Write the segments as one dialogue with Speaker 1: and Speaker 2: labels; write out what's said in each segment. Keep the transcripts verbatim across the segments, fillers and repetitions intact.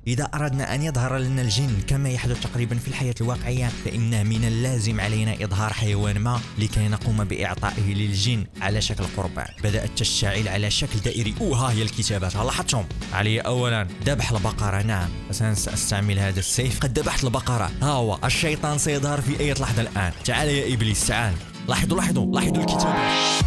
Speaker 1: إذا أردنا أن يظهر لنا الجن كما يحدث تقريبا في الحياة الواقعية، فإن من اللازم علينا إظهار حيوان ما لكي نقوم بإعطائه للجن على شكل قربان. بدأت تشتعل على شكل دائري. وها هي الكتابات، لاحظتم علي. أولا ذبح البقرة، نعم سأستعمل هذا السيف. قد ذبحت البقرة. ها هو الشيطان سيظهر في أي لحظة الآن. تعال يا إبليس تعال. لاحظوا لاحظوا لاحظوا الكتابات.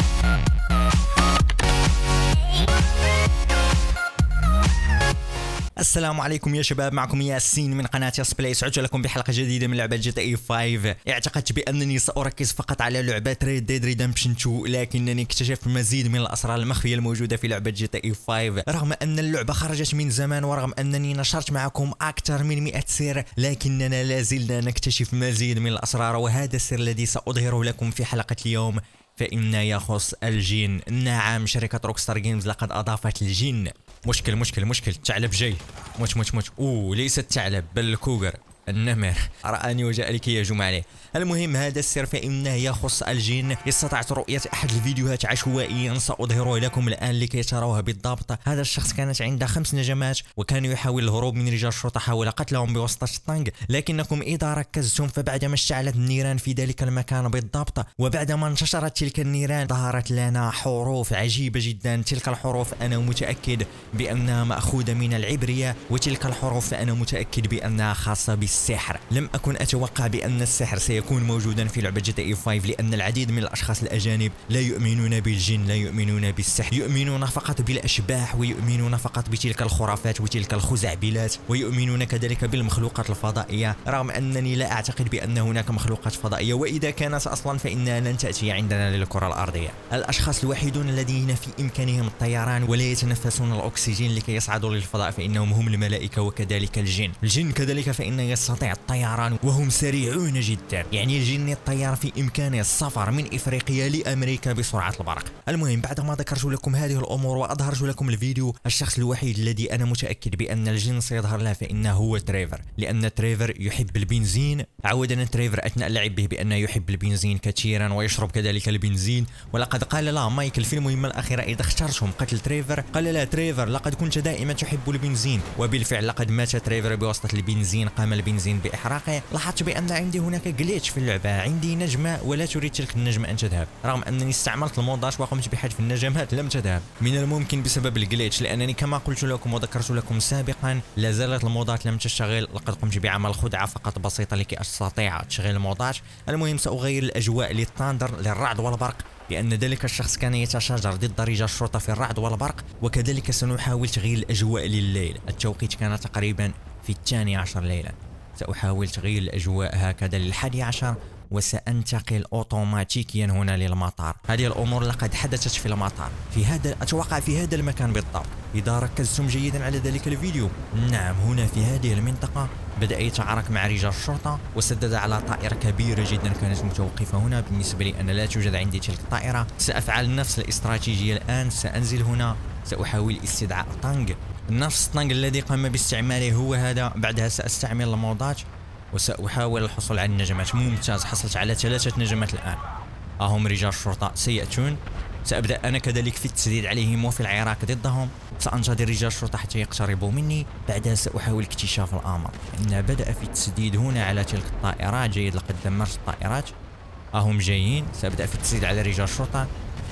Speaker 1: السلام عليكم يا شباب، معكم ياسين من قناة ياس بلاي. سعدت لكم بحلقة جديدة من لعبة جي تي اي خمسة. اعتقدت بأنني سأركز فقط على لعبة ريد ديد ريدمبشن اثنين، لكنني اكتشفت مزيد من الأسرار المخفية الموجودة في لعبة جي تي اي خمسة. رغم أن اللعبة خرجت من زمان ورغم أنني نشرت معكم أكثر من مئة سر، لكننا لازلنا نكتشف مزيد من الأسرار، وهذا السر الذي سأظهره لكم في حلقة اليوم فإن يخص الجن. نعم، شركة روكستار جيمز لقد أضافت الجن. مشكل مشكل مشكل. ثعلب جاي. موت موت موت. اوه ليس الثعلب بل الكوغر، النمر رآني وجاء لكي يهجم عليه. المهم هذا السر فإنه يخص الجن. استطعت رؤية أحد الفيديوهات عشوائيا سأظهره لكم الآن لكي تروها بالضبط. هذا الشخص كانت عنده خمس نجمات وكان يحاول الهروب من رجال الشرطة، حاول قتلهم بواسطة الطنق. لكنكم إذا ركزتم فبعدما اشتعلت النيران في ذلك المكان بالضبط وبعدما انتشرت تلك النيران ظهرت لنا حروف عجيبة جدا. تلك الحروف أنا متأكد بأنها مأخوذة من العبرية، وتلك الحروف أنا متأكد بأنها خاصة بالسحر. لم أكن أتوقع بأن السحر سيكون موجودا في لعبة جي تي اي خمسة، لأن العديد من الأشخاص الأجانب لا يؤمنون بالجن، لا يؤمنون بالسحر، يؤمنون فقط بالأشباح ويؤمنون فقط بتلك الخرافات وتلك الخزعبلات، ويؤمنون كذلك بالمخلوقات الفضائية. رغم أنني لا أعتقد بأن هناك مخلوقات فضائية، وإذا كانت أصلا فإنها لن تأتي عندنا للكرة الأرضية. الأشخاص الوحيدون الذين في إمكانهم الطيران ولا يتنفسون الأكسجين لكي يصعدوا للفضاء فإنهم هم الملائكة وكذلك الجن. الجن كذلك فإنه يستطيع الطيران وهم سريعون جدا، يعني الجن الطيار في إمكانه السفر من إفريقيا لأمريكا بسرعة البرق. المهم بعدما ذكرت لكم هذه الأمور وأظهرت لكم الفيديو، الشخص الوحيد الذي أنا متأكد بأن الجن سيظهر له فإنه هو تريفر، لأن تريفر يحب البنزين. عودنا تريفر أثناء اللعب به بأنه يحب البنزين كثيرا ويشرب كذلك البنزين، ولقد قال له مايكل في المهمة الأخيرة إذا اخترتم قتل تريفر قال له تريفر لقد كنت دائما تحب البنزين، وبالفعل لقد مات تريفر بواسطة البنزين. قام البنزين بإحراقه. لاحظت بأن عندي هناك جليتش في اللعبة، عندي نجمة ولا تريد تلك النجمة أن تذهب، رغم أنني استعملت المودات وقمت بحذف النجمات لم تذهب. من الممكن بسبب الجليتش، لأنني كما قلت لكم وذكرت لكم سابقا لا زالت المودات لم تشتغل. لقد قمت بعمل خدعة فقط بسيطة لكي أستطيع تشغيل المودات. المهم سأغير الأجواء للتاندر للرعد والبرق، لأن ذلك الشخص كان يتشاجر ضد رجال الشرطة في الرعد والبرق، وكذلك سنحاول تغيير الأجواء لليل. التوقيت كان تقريبا في الثاني عشر ليلة. سأحاول تغيير الأجواء هكذا للحادي عشر، وسأنتقل أوتوماتيكيا هنا للمطار. هذه الأمور لقد حدثت في المطار، في هذا أتوقع في هذا المكان بالضبط إذا ركزتم جيدا على ذلك الفيديو. نعم هنا في هذه المنطقة بدأ يتعارك مع رجال الشرطة وسدد على طائرة كبيرة جدا كانت متوقفة هنا. بالنسبة لي أنا لا توجد عندي تلك الطائرة. سأفعل نفس الاستراتيجية الآن. سأنزل هنا، سأحاول استدعاء طنق، نفس الطنق الذي قام باستعماله هو هذا. بعدها سأستعمل المودات وسأحاول الحصول على النجمات. ممتاز، حصلت على ثلاثة نجمات الآن. هم رجال الشرطة سيأتون. سأبدأ أنا كذلك في التسديد عليهم وفي العراك ضدهم. سأنتظر رجال الشرطة حتى يقتربوا مني، بعدها سأحاول اكتشاف الأمر. إن بدأ في التسديد هنا على تلك الطائرات. جيد، لقد دمرت الطائرات. هم جايين. سأبدأ في التسديد على رجال الشرطة.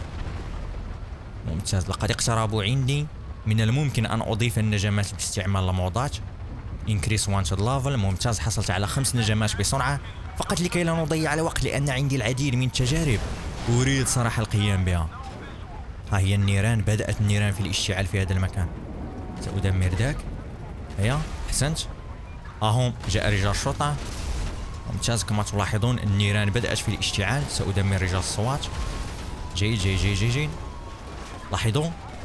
Speaker 1: ممتاز، لقد اقتربوا عندي. من الممكن أن أضيف النجمات باستعمال المودات. increase wanted level. ممتاز، حصلت على خمس نجمات بسرعة فقط لكي لا نضيع الوقت، لأن عندي العديد من التجارب أريد صراحة القيام بها. ها هي النيران، بدأت النيران في الاشتعال في هذا المكان. سأدمر ذاك. هيا أحسنت. ها هم جاء رجال الشرطة. ممتاز، كما تلاحظون النيران بدأت في الاشتعال. سأدمر رجال الصوات. جيد جيد جيد جيد, جيد. لاحظوا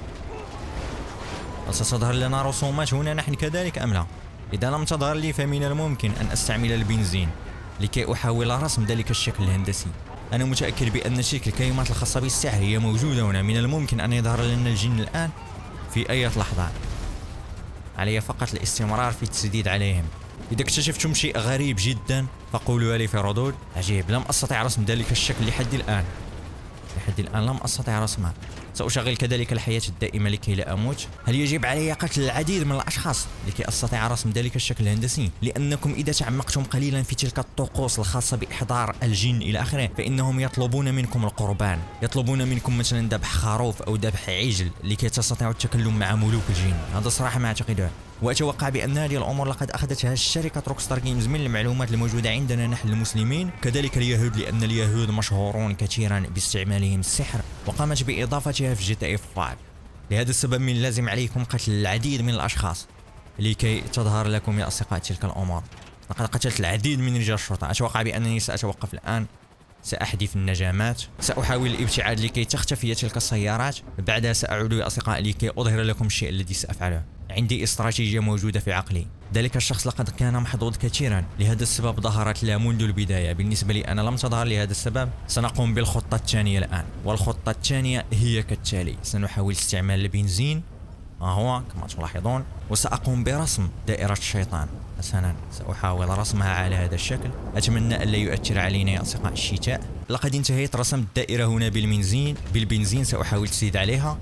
Speaker 1: ستظهر لنا رسومات هنا نحن كذلك أم لا؟ إذا لم تظهر لي فمن الممكن أن أستعمل البنزين لكي أحاول رسم ذلك الشكل الهندسي. أنا متأكد بأن شكل الكلمات الخاصة بالسحر هي موجودة هنا. من الممكن أن يظهر لنا الجن الآن في أي لحظة. علي فقط الاستمرار في التسديد عليهم. إذا اكتشفتم شيء غريب جدا فقولوا لي في ردود. عجيب، لم أستطع رسم ذلك الشكل لحد الآن. لحد الآن لم أستطع رسمه. سأشغل كذلك الحياة الدائمة لكي لا أموت. هل يجب علي قتل العديد من الأشخاص لكي أستطيع رسم ذلك الشكل الهندسي؟ لأنكم إذا تعمقتم قليلا في تلك الطقوس الخاصة بإحضار الجن إلى آخره فإنهم يطلبون منكم القربان، يطلبون منكم مثلا ذبح خروف أو ذبح عجل لكي تستطيعوا التكلم مع ملوك الجن. هذا صراحة ما أعتقده، وأتوقع بأن هذه الأمور لقد أخذتها شركة روكستار جيمز من المعلومات الموجودة عندنا نحن المسلمين، كذلك اليهود، لأن اليهود مشهورون كثيرا باستعمالهم السحر، وقامت بإضافتها في جي تي اي خمسة. لهذا السبب من اللازم عليكم قتل العديد من الأشخاص لكي تظهر لكم يا أصدقاء تلك الأمور. لقد قتلت العديد من رجال الشرطة. أتوقع بأنني سأتوقف الآن، سأحذف النجامات، سأحاول الابتعاد لكي تختفي تلك السيارات، بعدها سأعود يا أصدقاء لكي أظهر لكم الشيء الذي سأفعله. عندي استراتيجية موجودة في عقلي. ذلك الشخص لقد كان محظوظ كثيرا، لهذا السبب ظهرت له منذ البداية. بالنسبة لي أنا لم تظهر لهذا السبب. سنقوم بالخطة الثانية الآن، والخطة الثانية هي كالتالي: سنحاول استعمال البنزين ها هو كما تلاحظون، وسأقوم برسم دائرة الشيطان. حسنا، سأحاول رسمها على هذا الشكل. أتمنى ألا يؤثر علينا يا أصدقاء الشتاء. لقد انتهيت رسم الدائرة هنا بالبنزين بالبنزين سأحاول تزيد عليها.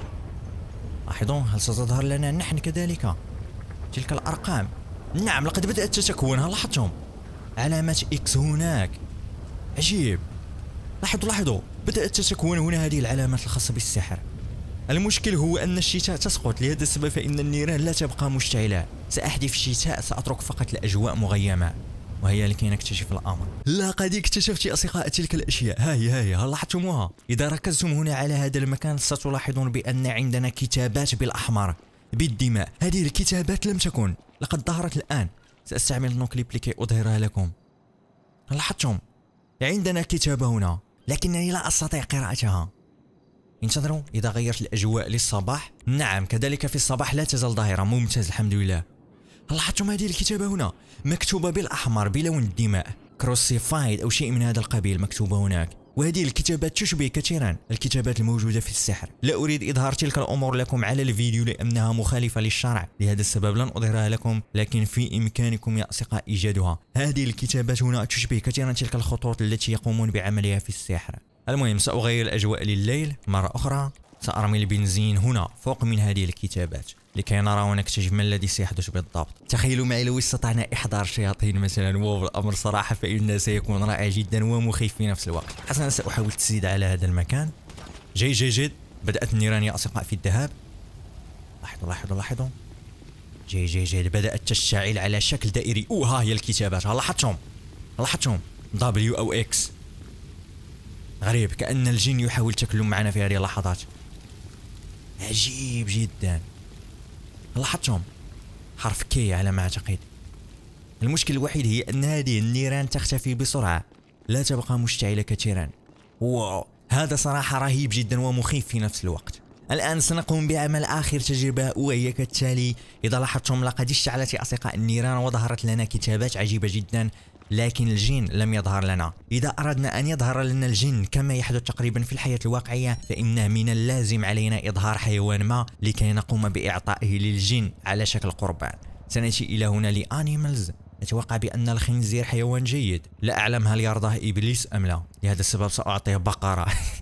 Speaker 1: لاحظوا، هل ستظهر لنا نحن كذلك تلك الأرقام؟ نعم، لقد بدأت تتكونها. لاحظتم علامة إكس هناك؟ عجيب. لاحظوا لاحظوا بدأت تتكون هنا هذه العلامات الخاصة بالسحر. المشكل هو أن الشتاء تسقط، لهذا السبب فإن النيران لا تبقى مشتعلة. سأحذف الشتاء، سأترك فقط الأجواء مغيمة، وهي لكي نكتشف الأمر. لقد اكتشفت يا أصدقاء تلك الأشياء. هاي هاي هل لاحظتموها؟ إذا ركزتم هنا على هذا المكان ستلاحظون بأن عندنا كتابات بالأحمر بالدماء. هذه الكتابات لم تكن، لقد ظهرت الآن. سأستعمل النوكليب لكي أظهرها لكم. هل لاحظتم؟ عندنا كتابة هنا لكنني لا أستطيع قراءتها. انتظروا، إذا غيرت الأجواء للصباح، نعم كذلك في الصباح لا تزال ظاهرة. ممتاز، الحمد لله. لاحظتم هذه الكتابة هنا مكتوبة بالأحمر بلون الدماء، كروسيفايد أو شيء من هذا القبيل مكتوبة هناك. وهذه الكتابات تشبه كثيرا الكتابات الموجودة في السحر. لا أريد إظهار تلك الأمور لكم على الفيديو لأنها مخالفة للشرع، لهذا السبب لن أظهرها لكم، لكن في إمكانكم يا أصدقاء إيجادها. هذه الكتابات هنا تشبه كثيرا تلك الخطوط التي يقومون بعملها في السحر. المهم، سأغير الأجواء لليل مرة أخرى. سأرمي البنزين هنا فوق من هذه الكتابات لكي نرى ونكتشف ما الذي سيحدث بالضبط. تخيلوا معي لو استطعنا إحضار شياطين مثلا، وهو الأمر صراحة فإنه سيكون رائع جدا ومخيف في نفس الوقت. حسنا، سأحاول التسديد على هذا المكان. جيد جيد جيد. بدأت النيران يا أصدقاء في الذهاب. لاحظوا لاحظوا لاحظوا جيد جيد جيد. بدأت تشتعل على شكل دائري. أوه، ها هي الكتابات. ها لاحظتم لاحظتم دبليو أو إكس. غريب، كأن الجن يحاول التكلم معنا في هذه اللحظات. عجيب جدا. لاحظتم حرف كي على ما أعتقد. المشكل الوحيد هي أن هذه النيران تختفي بسرعة، لا تبقى مشتعلة كثيرا. واو، هذا صراحة رهيب جدا ومخيف في نفس الوقت. الآن سنقوم بعمل آخر تجربة، وهي كالتالي. إذا لاحظتم لقد اشتعلت يا أصدقاء النيران وظهرت لنا كتابات عجيبة جدا، لكن الجن لم يظهر لنا. إذا أردنا أن يظهر لنا الجن كما يحدث تقريبا في الحياة الواقعية، فإن من اللازم علينا إظهار حيوان ما لكي نقوم بإعطائه للجن على شكل قربان. سنأتي إلى هنا لأنيمالز. أتوقع بأن الخنزير حيوان جيد، لا أعلم هل يرضاه إبليس أم لا، لهذا السبب سأعطيه بقرة.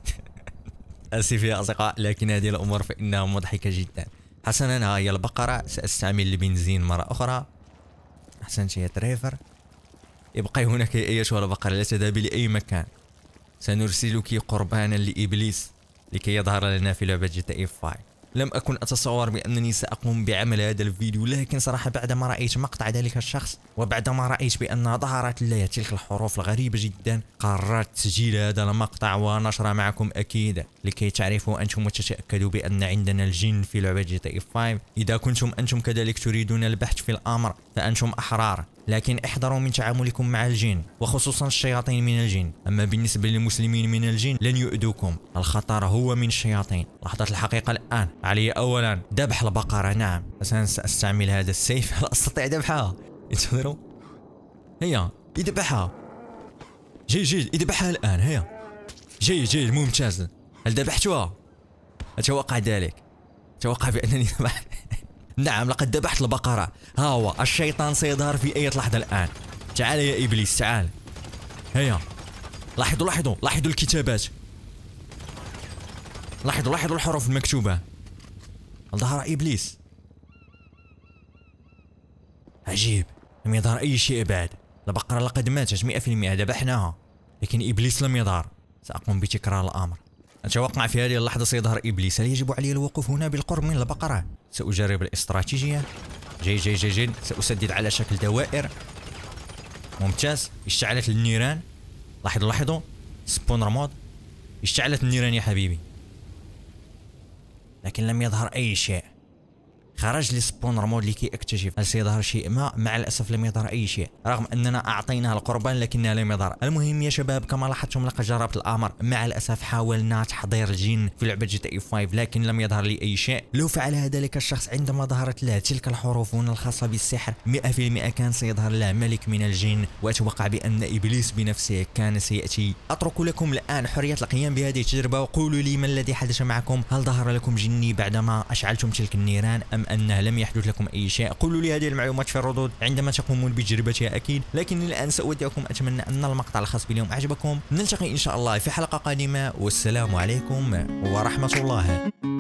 Speaker 1: آسف يا أصدقاء، لكن هذه الأمور فإنها مضحكة جدا. حسنا، ها هي البقرة. سأستعمل البنزين مرة أخرى. أحسنت يا دريفر. ابقي هناك يا أيتها البقرة، لا تذهبي لأي مكان. سنرسلك قربانا لإبليس لكي يظهر لنا في لعبة جي تي اي خمسة. لم أكن أتصور بأنني سأقوم بعمل هذا الفيديو، لكن صراحة بعدما رأيت مقطع ذلك الشخص وبعدما رأيت بأن ظهرت لي تلك الحروف الغريبة جدا، قررت تسجيل هذا المقطع ونشره معكم أكيد لكي تعرفوا أنتم وتتأكدوا بأن عندنا الجن في لعبة جي تي اي خمسة. إذا كنتم أنتم كذلك تريدون البحث في الأمر فأنتم أحرار، لكن احذروا من تعاملكم مع الجن وخصوصا الشياطين من الجن. أما بالنسبة للمسلمين من الجن لن يؤذوكم، الخطر هو من الشياطين. لحظة الحقيقة الآن. علي أولا ذبح البقرة. نعم، سأستعمل هذا السيف. هل أستطيع ذبحها؟ انتظروا، هيا يذبحها. جيد جيد، يذبحها الآن. هيا جيد جيد، ممتاز. هل ذبحتها؟ أتوقع ذلك. أتوقع بأنني ذبحت. نعم، لقد ذبحت البقرة. ها هو الشيطان سيظهر في أي لحظة الآن. تعال يا إبليس، تعال. هيا لاحظوا لاحظوا لاحظوا الكتابات. لاحظوا لاحظوا الحروف المكتوبة. هل ظهر إبليس؟ عجيب، لم يظهر أي شيء بعد. البقرة لقد ماتت مئة في المئة، ذبحناها، لكن إبليس لم يظهر. سأقوم بتكرار الأمر. أتوقع في هذه اللحظة سيظهر إبليس. هل يجب علي الوقوف هنا بالقرب من البقرة؟ سأجرب الاستراتيجية. جيد جيد جيد جيد. سأسدد على شكل دوائر. ممتاز. اشتعلت النيران. لاحظوا لاحظوا سبونر مود. اشتعلت النيران يا حبيبي، لكن لم يظهر أي شيء. خرج لي سبونر مود لكي اكتشف هل سيظهر شيء ما. مع الاسف لم يظهر اي شيء، رغم اننا اعطيناها القربان لكنها لم يظهر. المهم يا شباب، كما لاحظتم لقد جربت الامر. مع الاسف حاولنا تحضير الجن في لعبه جي تي اي خمسة لكن لم يظهر لي اي شيء. لو فعل ذلك الشخص عندما ظهرت له تلك الحروف هنا الخاصه بالسحر مئة في المئة كان سيظهر له ملك من الجن، واتوقع بان ابليس بنفسه كان سياتي. اترك لكم الان حريه القيام بهذه التجربه، وقولوا لي ما الذي حدث معكم. هل ظهر لكم جني بعدما اشعلتم تلك النيران ام انه لم يحدث لكم أي شيء؟ قولوا لي هذه المعلومات في الردود عندما تقومون بتجربتها أكيد. لكن الآن سأودعكم، أتمنى أن المقطع الخاص باليوم أعجبكم. نلتقي إن شاء الله في حلقة قادمة، والسلام عليكم ورحمة الله.